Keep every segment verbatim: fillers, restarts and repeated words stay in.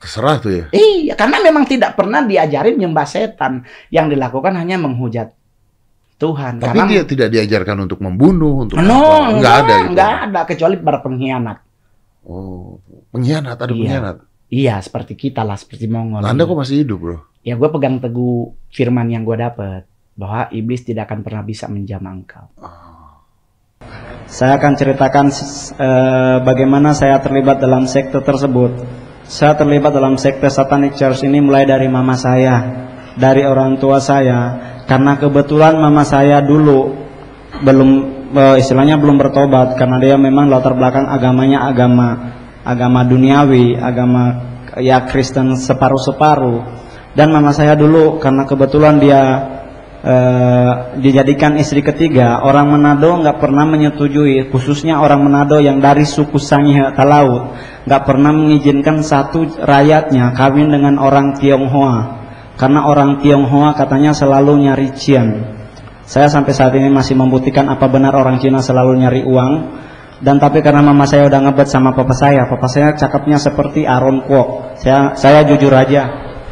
Terserah tuh ya. Iya, karena memang tidak pernah diajarin nyembah setan. Yang dilakukan hanya menghujat Tuhan. Tapi karena dia tidak diajarkan untuk membunuh, untuk no, apa. Nggak enggak, ada gitu. enggak ada kecuali para pengkhianat. Oh, pengkhianat, ada Iya. pengkhianat. Iya, seperti kita lah, seperti Mongol. Anda kok masih hidup, bro? Ya, gue pegang teguh firman yang gue dapat bahwa iblis tidak akan pernah bisa menjamah engkau. Saya akan ceritakan uh, bagaimana saya terlibat dalam sekte tersebut. Saya terlibat dalam sekte Satanic Church ini mulai dari mama saya, dari orang tua saya. Karena kebetulan mama saya dulu belum uh, istilahnya belum bertobat, karena dia memang latar belakang agamanya agama agama duniawi, agama ya Kristen separuh-separuh. Dan mama saya dulu karena kebetulan dia Uh, dijadikan istri ketiga, orang Manado nggak pernah menyetujui, khususnya orang Manado yang dari suku Sanghi Talaut nggak pernah mengizinkan satu rakyatnya kawin dengan orang Tionghoa, karena orang Tionghoa katanya selalu nyari cian. Saya sampai saat ini masih membuktikan apa benar orang Cina selalu nyari uang. Dan tapi karena mama saya udah ngebet sama papa saya, papa saya cakepnya seperti Aaron Kwok. Saya saya jujur aja.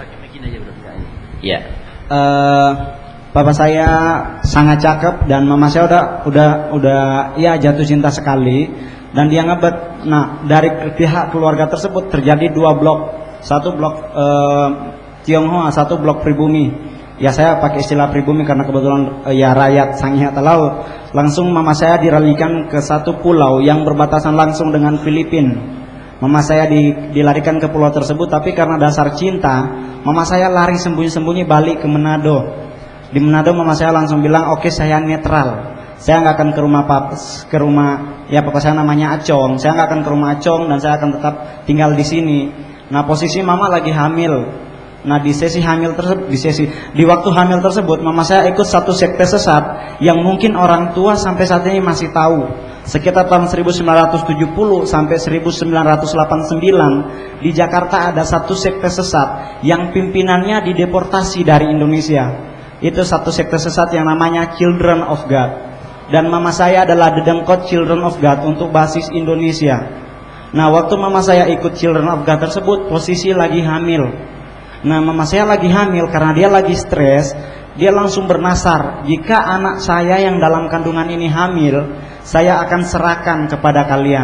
Ya. Uh, Papa saya sangat cakep dan mama saya udah udah udah ya jatuh cinta sekali dan dia ngebet. Nah, dari pihak keluarga tersebut terjadi dua blok, satu blok eh, Tionghoa, satu blok pribumi. Ya saya pakai istilah pribumi karena kebetulan eh, ya rakyat Sanghi Talaut. Langsung mama saya diralikan ke satu pulau yang berbatasan langsung dengan Filipina. Mama saya di, dilarikan ke pulau tersebut, tapi karena dasar cinta, mama saya lari sembunyi-sembunyi balik ke Manado. Di Manado mama saya langsung bilang, oke okay, saya netral, saya nggak akan ke rumah papa, ke rumah ya papa saya namanya Acong, saya nggak akan ke rumah Acong dan saya akan tetap tinggal di sini. Nah posisi mama lagi hamil. Nah di sesi hamil tersebut, di sesi di waktu hamil tersebut, mama saya ikut satu sekte sesat yang mungkin orang tua sampai saat ini masih tahu. Sekitar tahun seribu sembilan ratus tujuh puluh sampai seribu sembilan ratus delapan puluh sembilan di Jakarta ada satu sekte sesat yang pimpinannya dideportasi dari Indonesia. Itu satu sekte sesat yang namanya Children of God. Dan mama saya adalah dedengkot Children of God untuk basis Indonesia. Nah waktu mama saya ikut Children of God tersebut, posisi lagi hamil. Nah mama saya lagi hamil karena dia lagi stres. Dia langsung bernasar, jika anak saya yang dalam kandungan ini hamil, saya akan serahkan kepada kalian.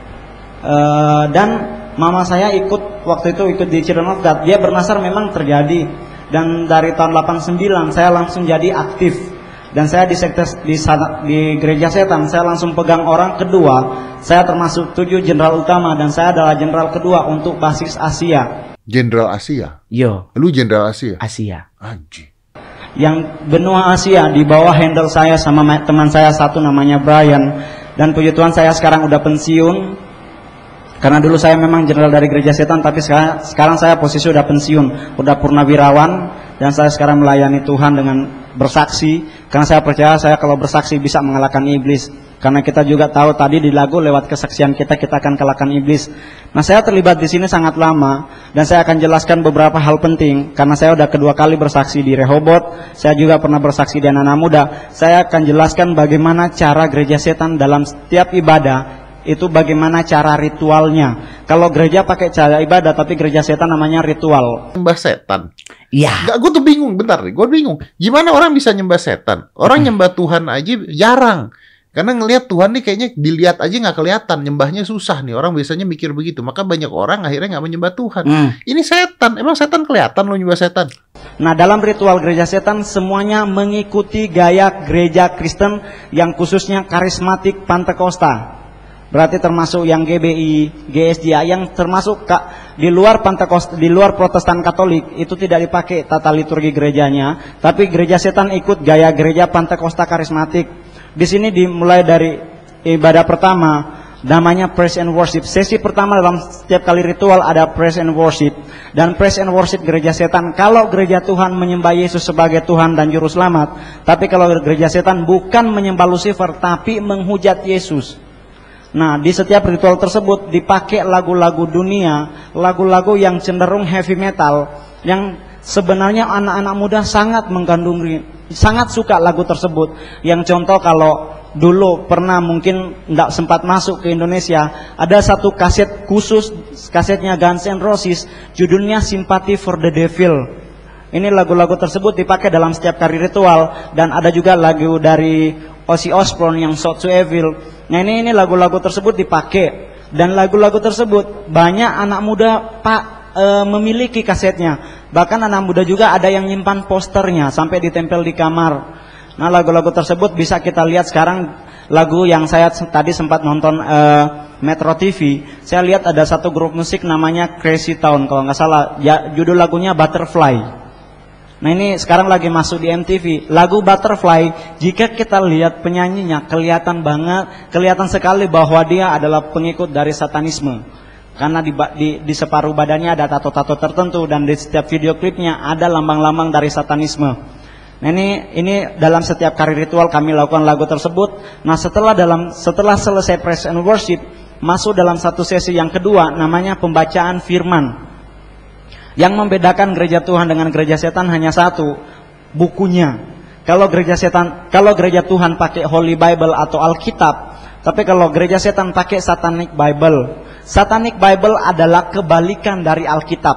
uh, Dan mama saya ikut, waktu itu ikut di Children of God. Dia bernasar memang terjadi. Dan dari tahun delapan puluh sembilan saya langsung jadi aktif. Dan saya di sekte di, di gereja setan saya langsung pegang orang kedua. Saya termasuk tujuh jenderal utama dan saya adalah jenderal kedua untuk basis Asia. Jenderal Asia? Yo. Lu jenderal Asia? Asia. Anjir. Yang benua Asia di bawah handle saya sama teman saya satu namanya Brian. Dan puji Tuhan saya sekarang udah pensiun. Karena dulu saya memang jenderal dari gereja setan, tapi sekarang, sekarang saya posisi udah pensiun, udah purnawirawan, dan saya sekarang melayani Tuhan dengan bersaksi. Karena saya percaya saya kalau bersaksi bisa mengalahkan iblis. Karena kita juga tahu tadi di lagu lewat kesaksian kita kita akan kalahkan iblis. Nah saya terlibat di sini sangat lama dan saya akan jelaskan beberapa hal penting. Karena saya udah kedua kali bersaksi di Rehoboth, saya juga pernah bersaksi di anak-anak muda. Saya akan jelaskan bagaimana cara gereja setan dalam setiap ibadah. Itu bagaimana cara ritualnya. Kalau gereja pakai cara ibadah, tapi gereja setan namanya ritual. Nyembah setan? Iya. Gak, gue tuh bingung, bentar nih, gue bingung. Gimana orang bisa nyembah setan? Orang hmm. nyembah Tuhan aja jarang. Karena ngelihat Tuhan nih kayaknya dilihat aja nggak kelihatan, nyembahnya susah nih. Orang biasanya mikir begitu, maka banyak orang akhirnya nggak menyembah Tuhan. Hmm. Ini setan, emang setan kelihatan lo nyembah setan? Nah dalam ritual gereja setan semuanya mengikuti gaya gereja Kristen yang khususnya karismatik Pantekosta. Berarti termasuk yang G B I, G S J A yang termasuk kak, di luar Pantekosta, di luar Protestan Katolik itu tidak dipakai tata liturgi gerejanya, tapi gereja setan ikut gaya gereja Pantekosta karismatik. Di sini dimulai dari ibadah pertama namanya praise and worship. Sesi pertama dalam setiap kali ritual ada praise and worship. Dan praise and worship gereja setan, kalau gereja Tuhan menyembah Yesus sebagai Tuhan dan juru selamat, tapi kalau gereja setan bukan menyembah Lucifer tapi menghujat Yesus. Nah, di setiap ritual tersebut dipakai lagu-lagu dunia, lagu-lagu yang cenderung heavy metal, yang sebenarnya anak-anak muda sangat menggandrungi, sangat suka lagu tersebut. Yang contoh kalau dulu pernah mungkin nggak sempat masuk ke Indonesia, ada satu kaset khusus, kasetnya Guns N' Roses, judulnya Sympathy for the Devil. Ini lagu-lagu tersebut dipakai dalam setiap kali ritual, dan ada juga lagu dari Ozzy Osbourne yang Shout to Evil. Nah ini ini lagu-lagu tersebut dipakai, dan lagu-lagu tersebut banyak anak muda pak e, memiliki kasetnya. Bahkan anak muda juga ada yang nyimpan posternya sampai ditempel di kamar. Nah lagu-lagu tersebut bisa kita lihat sekarang. Lagu yang saya tadi sempat nonton uh, Metro T V, saya lihat ada satu grup musik namanya Crazy Town kalau nggak salah, ya, judul lagunya Butterfly. Nah ini sekarang lagi masuk di M T V. Lagu Butterfly, jika kita lihat penyanyinya kelihatan banget, kelihatan sekali bahwa dia adalah pengikut dari satanisme. Karena di, di, di separuh badannya ada tato-tato tertentu, dan di setiap video klipnya ada lambang-lambang dari satanisme. Nah ini ini dalam setiap kali ritual kami lakukan lagu tersebut. Nah setelah dalam setelah selesai praise and worship, masuk dalam satu sesi yang kedua, namanya pembacaan firman. Yang membedakan gereja Tuhan dengan gereja setan hanya satu, bukunya. Kalau gereja setan, kalau gereja Tuhan pakai Holy Bible atau Alkitab, tapi kalau gereja setan pakai Satanic Bible. Satanic Bible adalah kebalikan dari Alkitab.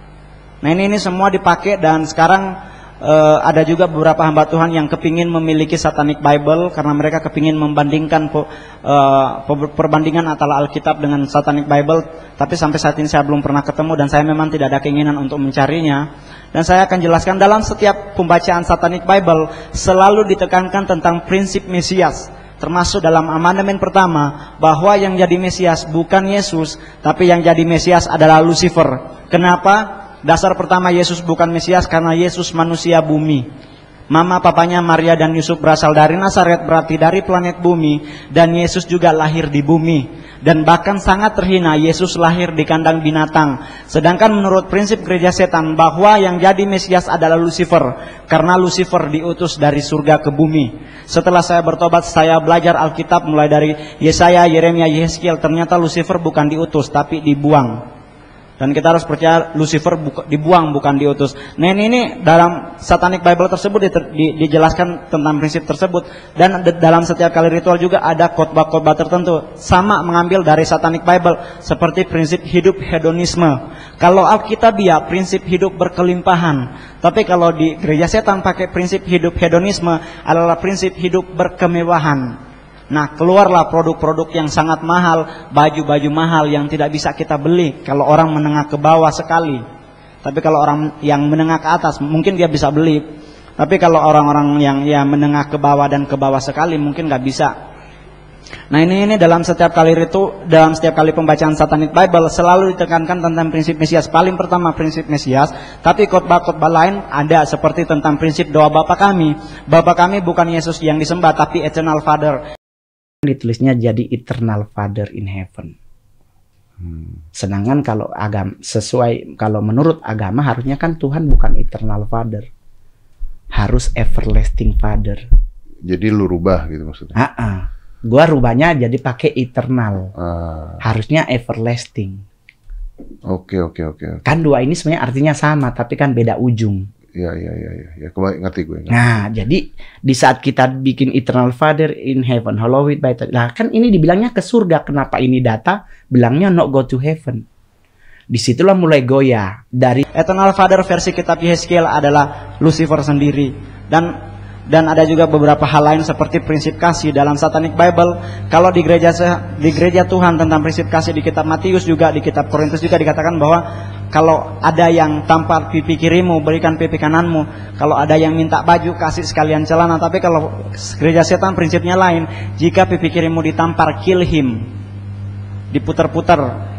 Nah ini ini semua dipakai, dan sekarang Uh, ada juga beberapa hamba Tuhan yang kepingin memiliki Satanic Bible karena mereka kepingin membandingkan uh, perbandingan antara Alkitab dengan Satanic Bible. Tapi sampai saat ini saya belum pernah ketemu, dan saya memang tidak ada keinginan untuk mencarinya. Dan saya akan jelaskan dalam setiap pembacaan Satanic Bible selalu ditekankan tentang prinsip Mesias. Termasuk dalam amandemen pertama bahwa yang jadi Mesias bukan Yesus, tapi yang jadi Mesias adalah Lucifer. Kenapa? Dasar pertama Yesus bukan Mesias karena Yesus manusia bumi. Mama papanya Maria dan Yusuf berasal dari Nazaret, berarti dari planet bumi. Dan Yesus juga lahir di bumi. Dan bahkan sangat terhina, Yesus lahir di kandang binatang. Sedangkan menurut prinsip gereja setan bahwa yang jadi Mesias adalah Lucifer, karena Lucifer diutus dari surga ke bumi. Setelah saya bertobat, saya belajar Alkitab mulai dari Yesaya, Yeremia, Yehezkiel. Ternyata Lucifer bukan diutus tapi dibuang. Dan kita harus percaya Lucifer buka, dibuang bukan diutus. Nah ini, ini dalam Satanic Bible tersebut di, di, dijelaskan tentang prinsip tersebut. Dan de, dalam setiap kali ritual juga ada khotbah-khotbah tertentu. Sama mengambil dari Satanic Bible. Seperti prinsip hidup hedonisme. Kalau Alkitabiah prinsip hidup berkelimpahan. Tapi kalau di gereja setan pakai prinsip hidup hedonisme adalah prinsip hidup berkemewahan. Nah keluarlah produk-produk yang sangat mahal, baju-baju mahal yang tidak bisa kita beli kalau orang menengah ke bawah sekali. Tapi kalau orang yang menengah ke atas mungkin dia bisa beli. Tapi kalau orang-orang yang ya menengah ke bawah dan ke bawah sekali mungkin nggak bisa. Nah ini ini dalam setiap kali itu, dalam setiap kali pembacaan Satanic Bible selalu ditekankan tentang prinsip Mesias. Paling pertama prinsip Mesias, tapi khotbah-khotbah lain ada seperti tentang prinsip doa Bapa kami. Bapa kami bukan Yesus yang disembah tapi Eternal Father. Ditulisnya jadi Eternal Father in Heaven. Hmm. Sedangkan kalau agama sesuai, kalau menurut agama harusnya kan Tuhan bukan Eternal Father, harus Everlasting Father. Jadi lu rubah gitu maksudnya? Ah, ah. Gua rubahnya jadi pakai Eternal, ah. harusnya Everlasting. Oke oke oke. Kan dua ini sebenarnya artinya sama, tapi kan beda ujung. Ya ya ya ya, ya. Kembali ngerti gue. Ngerti. Nah, jadi di saat kita bikin Eternal Father in Heaven, hallowed by the... Nah, kan ini dibilangnya ke surga. Kenapa ini data bilangnya not go to heaven? Disitulah mulai goyah. Dari Eternal Father versi kitab Yehezkiel adalah Lucifer sendiri. Dan dan ada juga beberapa hal lain seperti prinsip kasih dalam Satanic Bible. Kalau di gereja di gereja Tuhan tentang prinsip kasih di kitab Matius juga, di kitab Korintus juga dikatakan bahwa kalau ada yang tampar pipi kirimu, berikan pipi kananmu. Kalau ada yang minta baju, kasih sekalian celana. Tapi kalau gereja setan prinsipnya lain. Jika pipi kirimu ditampar, kill him. Diputar-putar.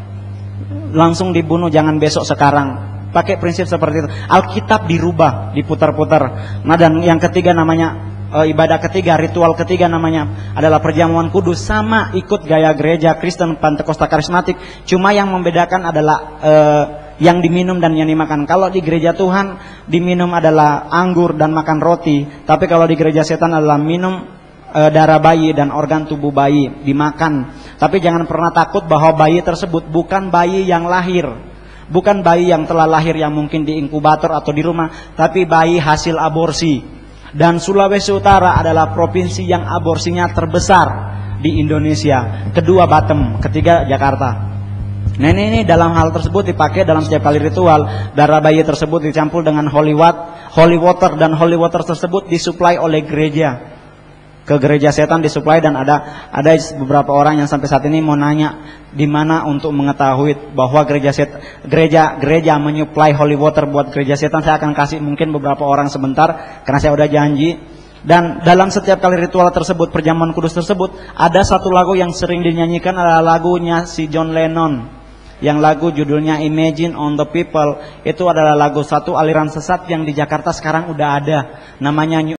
Langsung dibunuh, jangan besok sekarang. Pakai prinsip seperti itu. Alkitab dirubah, diputar-putar. Nah dan yang ketiga namanya e, ibadah ketiga, ritual ketiga namanya adalah perjamuan kudus. Sama ikut gaya gereja Kristen Pentakosta Karismatik. Cuma yang membedakan adalah e, yang diminum dan yang dimakan. Kalau di gereja Tuhan diminum adalah anggur dan makan roti. Tapi kalau di gereja setan adalah minum e, darah bayi dan organ tubuh bayi dimakan. Tapi jangan pernah takut bahwa bayi tersebut bukan bayi yang lahir. Bukan bayi yang telah lahir yang mungkin di inkubator atau di rumah, tapi bayi hasil aborsi. Dan Sulawesi Utara adalah provinsi yang aborsinya terbesar di Indonesia. Kedua Batam, ketiga Jakarta. Nah ini, ini dalam hal tersebut dipakai dalam setiap kali ritual. Darah bayi tersebut dicampur dengan holy water, holy water dan holy water tersebut disuplai oleh gereja. Ke gereja setan disuplai, dan ada ada beberapa orang yang sampai saat ini mau nanya di mana untuk mengetahui bahwa gereja set, gereja gereja menyuplai holy water buat gereja setan. Saya akan kasih mungkin beberapa orang sebentar karena saya udah janji. Dan dalam setiap kali ritual tersebut, perjamuan kudus tersebut, ada satu lagu yang sering dinyanyikan adalah lagunya si John Lennon. Yang lagu judulnya Imagine on the People. Itu adalah lagu satu aliran sesat yang di Jakarta sekarang udah ada. Namanya